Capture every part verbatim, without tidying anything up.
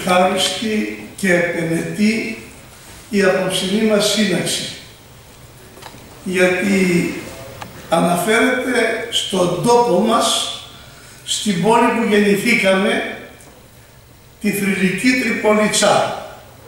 Χάριστη και επενετή η απόψινή μας σύναξη, γιατί αναφέρεται στον τόπο μας, στην πόλη που γεννηθήκαμε, τη θρυλική Τριπολιτσά.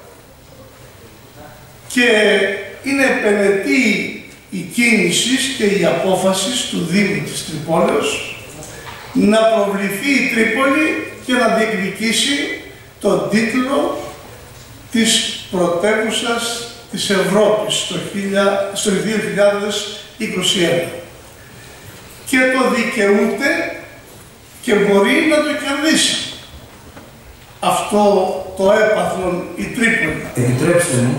Και είναι επενετή η κίνηση και η απόφαση του Δήμου της Τρυπόλεως να προβληθεί η Τρίπολη και να διεκδικήσει τον τίτλο της πρωτεύουσας της Ευρώπης στο δύο χιλιάδες είκοσι ένα. Και το δικαιούται και μπορεί να το κερδίσει αυτό το έπαθλον η Τρίπολη. Επιτρέψτε μου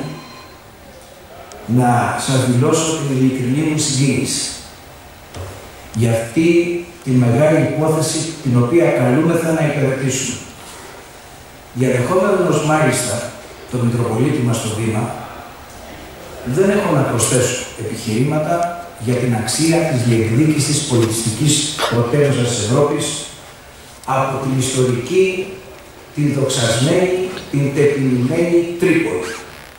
να σας δηλώσω την ειλικρινή μου συγκίνηση για αυτή τη μεγάλη υπόθεση την οποία καλούμεθα να υπηρετήσουμε. Διαδεχόμενος μάλιστα το Μητροπολίτη μας στο Δήμα, δεν έχω να προσθέσω επιχειρήματα για την αξία της διεκδίκησης πολιτιστικής πρωτεύουσας της Ευρώπης από την ιστορική, την δοξασμένη, την τεπιλημένη Τρίπολη.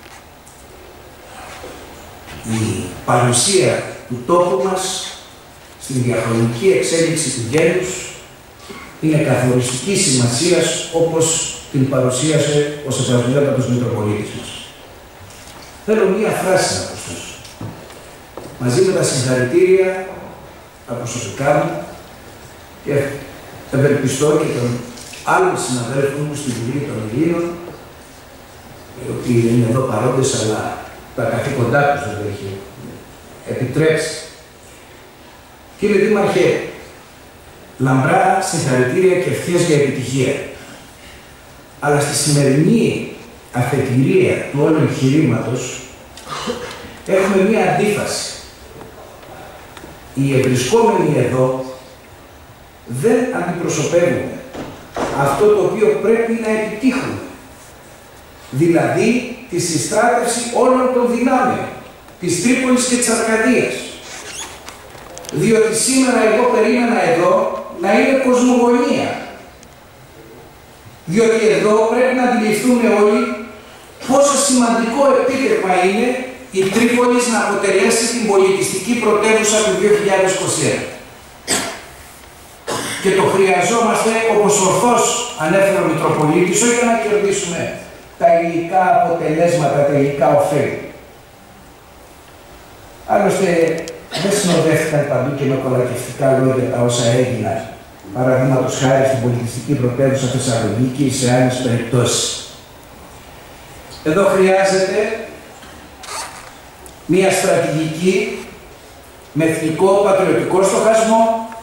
Η παρουσία του τόπου μας στην διαχρονική εξέλιξη του γένους είναι καθοριστική σημασίας, όπως την παρουσίασε ο Σεβασμιότατος Μητροπολίτης μας. Θέλω μία φράση να προσθέσω. Μαζί με τα συγχαρητήρια τα προσωπικά μου και ευελπιστώ και των άλλων συναδέλφων μου στη Βουλή των Ελλήνων, οι οποίοι είναι εδώ παρόντες, αλλά τα καθήκοντά τους δεν το έχει επιτρέψει. Κύριε Δήμαρχε, λαμπρά συγχαρητήρια και ευχές για επιτυχία. Αλλά στη σημερινή αφετηρία του όλου εγχειρήματος έχουμε μία αντίφαση. Οι ευρισκόμενοι εδώ δεν αντιπροσωπεύουν αυτό το οποίο πρέπει να επιτύχουμε. Δηλαδή τη συστράτευση όλων των δυνάμεων της Τρίπολης και της Αρκαδίας. Διότι σήμερα εγώ περίμενα εδώ να είναι κοσμογονία. Διότι εδώ πρέπει να αντιληφθούμε όλοι πόσο σημαντικό επίτευγμα είναι η Τρίπολης να αποτελέσει την πολιτιστική πρωτεύουσα του δύο χιλιάδες είκοσι ένα. Και το χρειαζόμαστε, όπως ορθώς ανέφερε ο Μητροπολίτης, όχι για να κερδίσουμε τα υλικά αποτελέσματα, τα υλικά ωφέλη. Άλλωστε, δεν συνοδεύτηκαν παντού και με κολακευτικά λόγια τα όσα έγιναν, παραδείγματος χάρη στην πολιτιστική πρωτεύουσα Θεσσαλονίκη ή σε άλλες περιπτώσεις. Εδώ χρειάζεται μία στρατηγική με εθνικό πατριωτικό στοχασμό,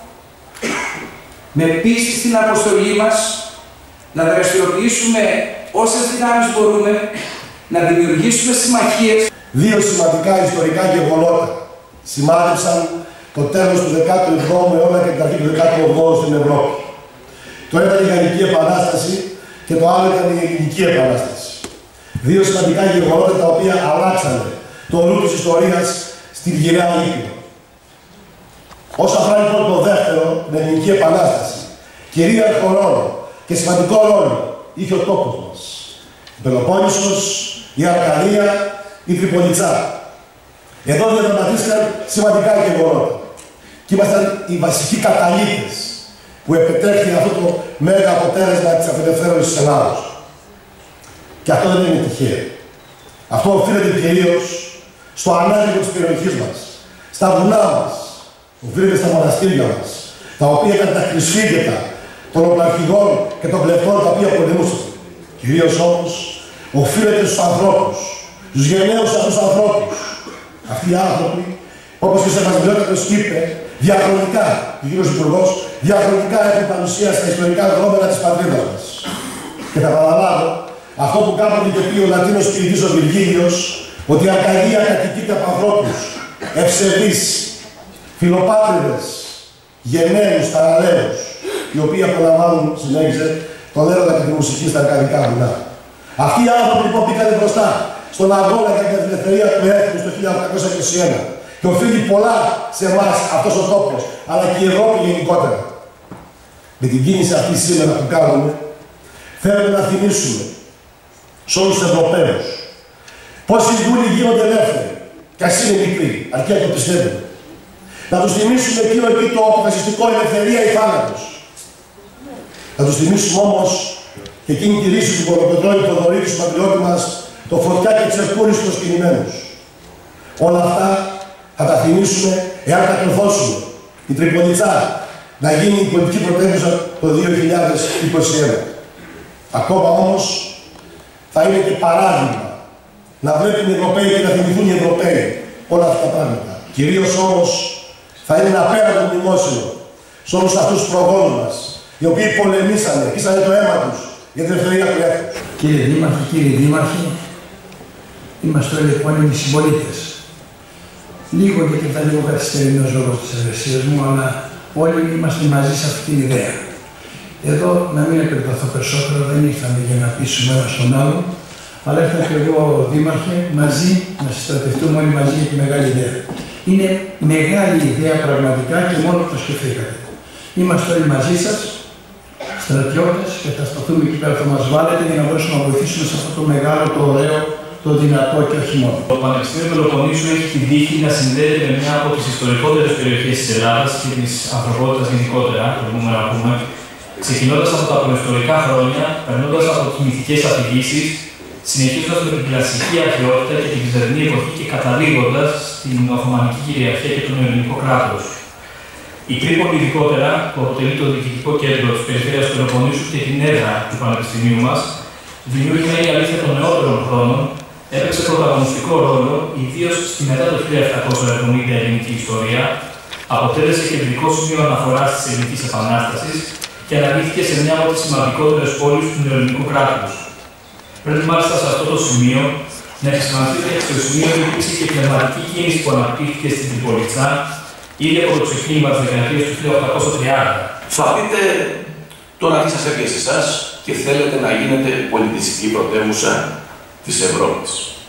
με πίστη στην αποστολή μας, να δραστηριοποιήσουμε όσες δυνάμεις μπορούμε, να δημιουργήσουμε συμμαχίες. Δύο σημαντικά ιστορικά γεγονότα σημάδεψαν το τέλος του δέκατου εβδόμου αιώνα και την αρχή του δέκατου ογδόου στην Ευρώπη. Το ένα ήταν η Γαλλική Επανάσταση και το άλλο ήταν η Ελληνική Επανάσταση. Δύο σημαντικά γεγονότα τα οποία αλλάξανε το ρου της ιστορίας στην γυραιά Ήπειρο. Όσον αφορά λοιπόν το δεύτερο, την Ελληνική Επανάσταση, κυρίαρχο ρόλο και σημαντικό ρόλο είχε ο τόπος μας. Η Πελοπόννησος, η Αρκαδία, η Τριπολιτσά. Εδώ διαδραματίστηκαν σημαντικά γεγονότα. Και ήμασταν οι βασικοί καταλήτες που επετέχθη αυτό το μέγα αποτέλεσμα της απελευθέρωσης της Ελλάδος. Και αυτό δεν είναι τυχαίο. Αυτό οφείλεται κυρίως στο ανάδικο της περιοχής μας, στα βουνά μας, οφείλεται στα μοναστήρια μας, τα οποία ήταν τα κρυσφύγγετα των οπλαρχηγών και των κλεφτών τα οποία πολεμούσαν. Κυρίως όμως οφείλεται στους ανθρώπους, στους γενναίους αυτούς ανθρώπους. Αυτοί οι άνθρωποι, όπως και ο Σεβασμιότατος είπε, διαχρονικά, ο κύριος Υπουργός, διαχρονικά έχουν παρουσία στα ιστορικά δεδομένα της πατρίδας μας. Και θα παραλάβω αυτό που κάποτε είχε πει ο Λατίνος ποιητής ο Βυργίλιος, ότι η Αρκαδία κατοικείται από ανθρώπους ευσεβείς, φιλοπάτριδες, γενναίους, θαραλέους, οι οποίοι απολαμβάνουν, συνέχιζε, τον έρωτα και τη μουσική στα αρκαδικά βουνά. Αυτοί οι άνθρωποι λοιπόν πήγανε μπροστά στον αγώνα για την ελευθερία του έθνους το χίλια οκτακόσια είκοσι ένα. Και οφείλει πολλά σε εμάς αυτός ο τόπος, αλλά και η Ευρώπη γενικότερα. Με την κίνηση αυτή σήμερα που κάνουμε, θέλουμε να θυμίσουμε σε όλους τους Ευρωπαίους. Πόσοι δούλοι γίνονται ελεύθεροι, κι ας είναι μικροί, αρκεί να το πιστεύουν. Να τους θυμίσουμε εκείνο εκεί το αποφασιστικό ελευθερία ή θάνατος. Να τους θυμίσουμε όμως και εκείνη τη ρίση του Κολοκοτρώνη Θοδωρή, του πατριώτη μας, το Φωτιά και Τσερκούρης τους κινημένους. Όλα αυτά θα τα θυμίσουμε εάν κατορθώσουμε η Τριπολιτσά να γίνει η πολιτική πρωτεύουσα το δύο χιλιάδες είκοσι ένα. Ακόμα όμως θα είναι και παράδειγμα να βλέπουν οι Ευρωπαίοι και να θυμηθούν οι Ευρωπαίοι όλα αυτά τα πράγματα. Κυρίως όμως θα είναι ένα απέραντο μνημόσυνο σε όλους αυτούς τους προγόνους μας, οι οποίοι πολεμήσανε, πήσανε το αίμα τους για την ελευθερία του έθνους. Κύριε Δήμαρχε, κύριοι Δήμαρχοι, είμαστε όλοι επώνυμοι συμπολίτες. Λίγο γιατί ήταν λίγο καθυστερημένος λόγος της εργασίας μου, αλλά όλοι είμαστε μαζί σε αυτή την ιδέα. Εδώ να μην επεκταθώ περισσότερο, δεν ήρθαμε για να πείσουμε ένα στον άλλο, αλλά ήρθαμε και εγώ, Δήμαρχε, μαζί να συστρατευτούμε όλοι μαζί για τη μεγάλη ιδέα. Είναι μεγάλη ιδέα πραγματικά και μόνο που το σκεφτήκατε. Είμαστε όλοι μαζί σας, στρατιώτες, και θα σταθούμε εκεί πέρα, θα μας βάλετε για να μπορέσουμε να βοηθήσουμε σε αυτό το μεγάλο, το ωραίο, το δυνατό και όχι μόνο. Το Πανεπιστήμιο Πελοποννήσου έχει την τύχη να συνδέεται με μια από τις ιστορικότερες περιοχές της Ελλάδας και της ανθρωπότητας γενικότερα, το μπορούμε να πούμε, ξεκινώντας από τα προϊστορικά χρόνια, περνώντας από τις μυθικές αφηγήσεις, συνεχίζοντας με την κλασική αρχαιότητα και την βυζαντινή εποχή και καταλήγοντας στην Οθωμανική κυριαρχία και τον ελληνικό κράτος. Η Τρίπολη, ειδικότερα, που αποτελεί το διοικητικό κέντρο της περιφέρειας του Πελοποννήσου και την έδρα του Πανεπιστημίου μας, δημιούργημα η αλήθεια των νεότερων χρόνων, έπαιξε πρωταγωνιστικό ρόλο, ιδίως στη μετά το χίλια επτακόσια εβδομήντα ελληνική ιστορία, αποτέλεσε κεντρικό σημείο αναφοράς της Ελληνικής Επανάστασης και αναλύθηκε σε μια από τις σημαντικότερες πόλεις του νεοελληνικού κράτους. Πρέπει μάλιστα σε αυτό το σημείο να επισημανθεί ότι στο σημείο υπήρξε και πνευματική κίνηση που αναπτύχθηκε στην Τριπολιτσά ήδη από το ξεκίνημα της δεκαετίας του χίλια οκτακόσια τριάντα. Θα πείτε τώρα τι σας έπιασε εσάς και θέλετε να γίνετε πολιτιστική πρωτεύουσα της Ευρώπης.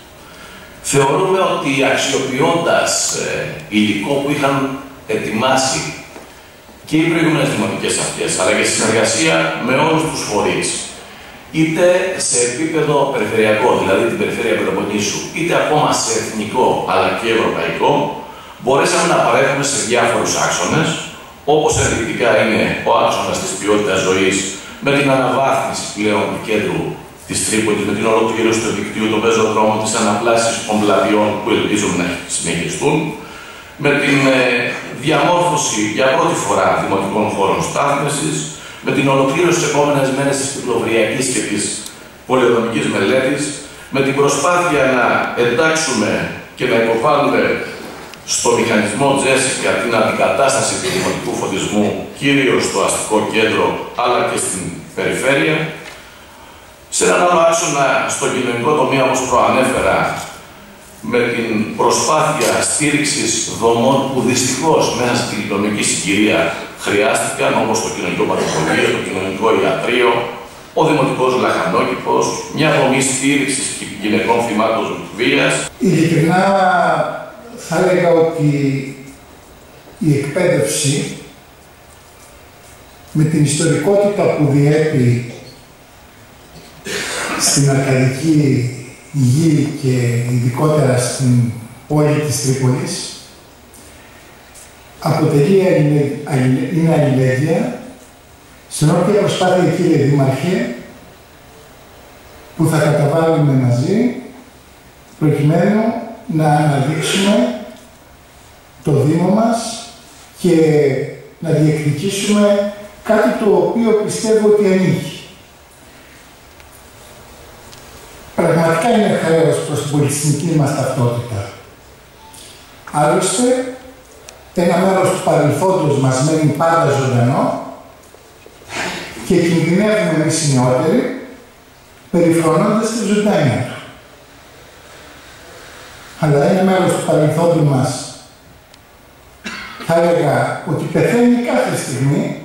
Θεωρούμε ότι αξιοποιώντας ε, υλικό που είχαν ετοιμάσει και οι προηγούμενες δημοτικές αρχές, αλλά και στη συνεργασία με όλους τους φορείς, είτε σε επίπεδο περιφερειακό, δηλαδή την περιφέρεια Πελοποννήσου, είτε ακόμα σε εθνικό αλλά και ευρωπαϊκό, μπορέσαμε να παρέχουμε σε διάφορους άξονες, όπως ενδεικτικά είναι ο άξονας της ποιότητας ζωής, με την αναβάθμιση πλέον του κέντρου της Τρίπολης, με την ολοκλήρωση του δικτύου των πεζοδρόμων, της αναπλάσης των πλατιών που ελπίζουμε να συνεχιστούν, με την ε, διαμόρφωση για πρώτη φορά δημοτικών χώρων στάθμευσης, με την ολοκλήρωση στις επόμενες μέρες της κυκλοφοριακής και της πολεοδομικής μελέτης, με την προσπάθεια να εντάξουμε και να υποβάλουμε στο μηχανισμό Τζέσικα την αντικατάσταση του δημοτικού φωτισμού, κυρίως στο αστικό κέντρο, αλλά και στην περιφέρεια. Σε έναν άλλο άξονα, στο κοινωνικό τομέα, όπως προανέφερα, με την προσπάθεια στήριξης δομών που δυστυχώς μέσα στην κοινωνική συγκυρία χρειάστηκαν, όπως το κοινωνικό πατροπολείο, το κοινωνικό ιατρείο, ο δημοτικός λαχανόκηπος, μια δομή στήριξης γυναικών θυμάτων βίας. Ειλικρινά θα έλεγα ότι η εκπαίδευση με την ιστορικότητα που διέπει στην αρκαδική γη και ειδικότερα στην πόλη της Τρίπολης αποτελεί είναι αλληλέγγυα στην όποια προσπάθεια, κύριε Δήμαρχε, που θα καταβάλουμε μαζί προκειμένου να αναδείξουμε το Δήμο μας και να διεκδικήσουμε κάτι το οποίο πιστεύω ότι ανήκει. Πραγματικά είναι χρέος προς την πολιτισμική μας ταυτότητα. Άλλωστε, ένα μέρος του παρελθόντος μας μένει πάντα ζωντανό και κινδυνεύουμε εμείς οι νεότεροι, περιφρονώντας τη ζωντανιά του. Αλλά ένα μέρος του παρελθόντος μας θα έλεγα ότι πεθαίνει κάθε στιγμή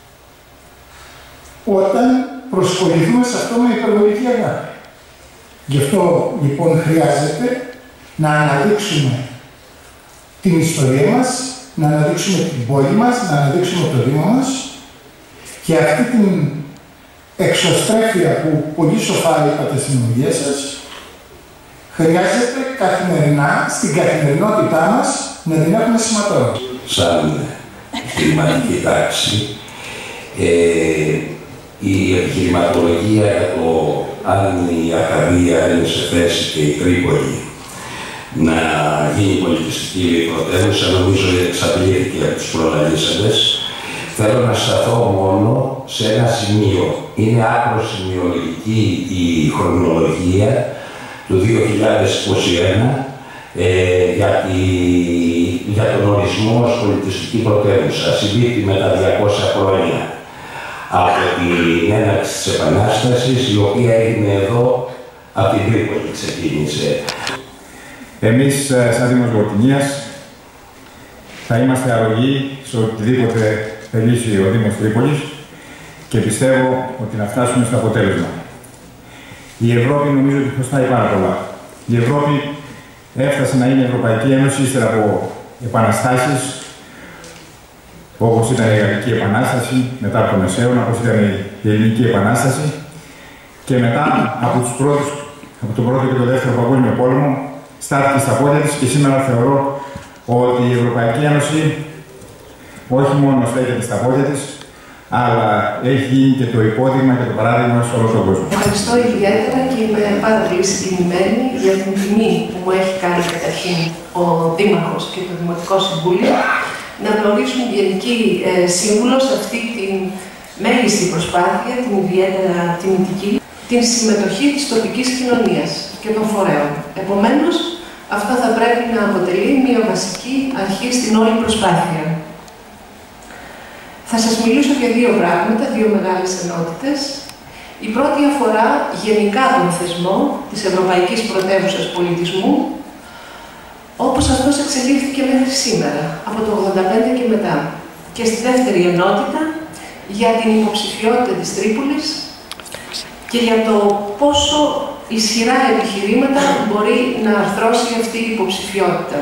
όταν προσχωρηθούμε σε αυτό με υπερβολική αγάπη. Γι' αυτό λοιπόν χρειάζεται να αναδείξουμε την ιστορία μας, να αναδείξουμε την πόλη μας, να αναδείξουμε το Δήμο μας και αυτή την εξωστρέφεια που πολύ σοφά είπατε στην ομιλία σας, χρειάζεται καθημερινά, στην καθημερινότητά μας, να την έχουμε σηματώσει. Σαν επιχειρηματική τάξη, ε, η επιχειρηματολογία για το αν η Ακαδία είναι σε θέση και η Τρίπολη να γίνει πολιτιστική πρωτεύουσα, νομίζω ότι εξαντλήθηκε από τους προλαλήσαντες. Θέλω να σταθώ μόνο σε ένα σημείο. Είναι άκρως σημειολογική η χρονολογία του δύο χιλιάδες είκοσι ένα ε, για, τη, για τον ορισμό ως πολιτιστική πρωτεύουσα. Συμπίπτει με τα διακόσια χρόνια από την έναρξη της Επανάστασης, η οποία έγινε εδώ από την Τρίπολη ξεκίνησε. Εμείς, σαν Δήμος Γορτινίας, θα είμαστε αρρωγοί σε οτιδήποτε θελήσει ο Δήμος Τρίπολης και πιστεύω ότι να φτάσουμε στο αποτέλεσμα. Η Ευρώπη νομίζω ότι χρωστάει πάρα πολλά. Η Ευρώπη έφτασε να είναι Ευρωπαϊκή Ένωση ύστερα από επαναστάσεις, όπως ήταν η Γαλλική Επανάσταση, μετά από τον Μεσαίωνα, όπως ήταν η Ελληνική Επανάσταση και μετά από, τους πρώτους, από τον Πρώτο και τον Δεύτερο Παγκόσμιο Πόλεμο στάθηκε στα πόδια της και σήμερα θεωρώ ότι η Ευρωπαϊκή Ένωση όχι μόνο στέκεται στα πόδια της, αλλά έχει γίνει και το υπόδειγμα και το παράδειγμα σε όλο τον κόσμο. Ευχαριστώ ιδιαίτερα και είμαι πάρα πολύ συγκινημένη για την τιμή που μου έχει κάνει καταρχήν ο Δήμαρχος και το Δημοτικό Συμβούλιο να γνωρίσουν Γενική ε, Σύμβουλο σε αυτή την μέγιστη προσπάθεια, την ιδιαίτερα τιμητική, την συμμετοχή της τοπικής κοινωνίας και των φορέων. Επομένως, αυτό θα πρέπει να αποτελεί μια βασική αρχή στην όλη προσπάθεια. Θα σας μιλήσω για δύο πράγματα, δύο μεγάλες ενότητες. Η πρώτη αφορά γενικά τον θεσμό της Ευρωπαϊκής Πρωτεύουσας Πολιτισμού, όπως αυτός εξελίχθηκε μέχρι σήμερα, από το ογδόντα πέντε και μετά. Και στη δεύτερη ενότητα, για την υποψηφιότητα της Τρίπολης και για το πόσο ισχυρά επιχειρήματα μπορεί να αρθρώσει αυτή η υποψηφιότητα.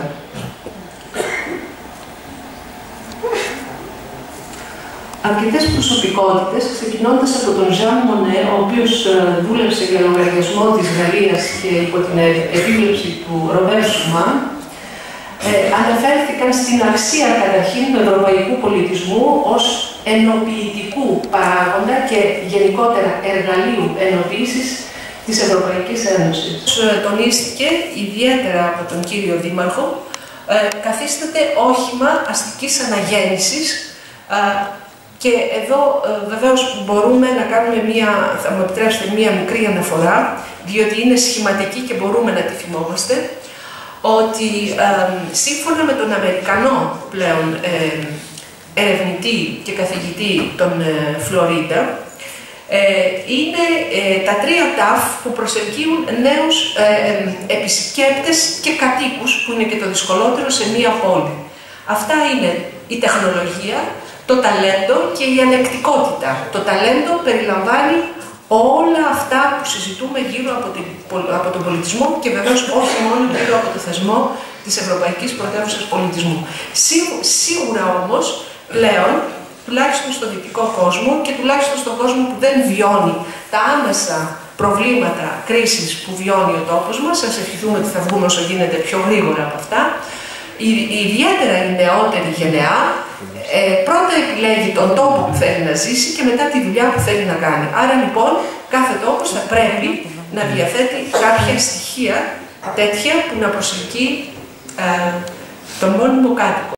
Αρκετές προσωπικότητες, ξεκινώντας από τον Ζαν Μονέ, ο οποίος δούλεψε για λογαριασμό της Γαλλίας και υπό την επίβλεψη του Ρομπέρ Σουμάν, ε, αναφέρθηκαν στην αξία καταρχήν του ευρωπαϊκού πολιτισμού ως ενοποιητικού παράγοντα και γενικότερα εργαλείου ενοποίησης της Ευρωπαϊκής Ένωσης. Τονίστηκε ιδιαίτερα από τον κύριο Δήμαρχο, ε, καθίσταται όχημα αστικής αναγέννησης. Ε, και εδώ ε, βεβαίως μπορούμε να κάνουμε μία, θα μου επιτρέψετε, μία μικρή αναφορά, διότι είναι σχηματική και μπορούμε να τη θυμόμαστε, ότι ε, σύμφωνα με τον Αμερικανό πλέον ε, ερευνητή και καθηγητή τον ε, Φλωρίντα, ε, είναι ε, τα τρία ταφ που προσελκύουν νέους ε, επισκέπτες και κατοίκους, που είναι και το δυσκολότερο σε μία πόλη. Αυτά είναι η τεχνολογία, το ταλέντο και η ανεκτικότητα. Το ταλέντο περιλαμβάνει όλα αυτά που συζητούμε γύρω από, την, από τον πολιτισμό και βεβαίως όχι μόνο γύρω από το θεσμό της Ευρωπαϊκής Πρωτεύουσας Πολιτισμού. Σί, σίγουρα όμως πλέον, τουλάχιστον στο δυτικό κόσμο και τουλάχιστον στον κόσμο που δεν βιώνει τα άμεσα προβλήματα κρίσης που βιώνει ο τόπος μας, ας ευχηθούμε ότι θα βγούμε όσο γίνεται πιο γρήγορα από αυτά, η, η ιδιαίτερα η νεότερη γενεά ε, πρώτα επιλέγει τον τόπο που θέλει να ζήσει και μετά τη δουλειά που θέλει να κάνει. Άρα λοιπόν κάθε τόπος θα πρέπει να διαθέτει κάποια στοιχεία τέτοια που να προσελκύει ε, τον μόνιμο κάτοικο.